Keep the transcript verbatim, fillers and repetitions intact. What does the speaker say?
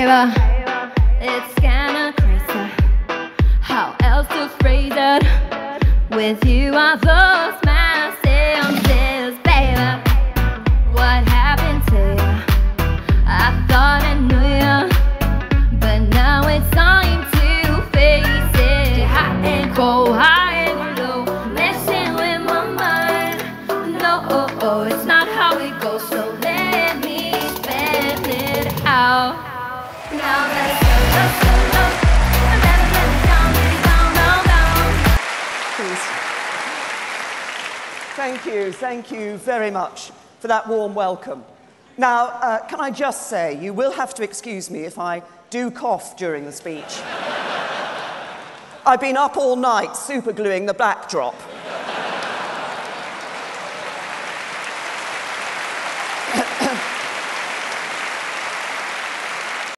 Bejba, it's kinda crazy how else to phrase it. With you I lost my senses. Bejba, what happened to you? I thought I knew you, but now it's time to face it. Hot and cold, high and low, messing with my mind. No, oh, oh, it's not how it goes, so let me spell it out. Now let's go, let's go, let's go. Let it, let it down, let it down, down, down. Please. Thank you, thank you very much for that warm welcome. Now, uh, can I just say, you will have to excuse me if I do cough during the speech. I've been up all night supergluing the backdrop.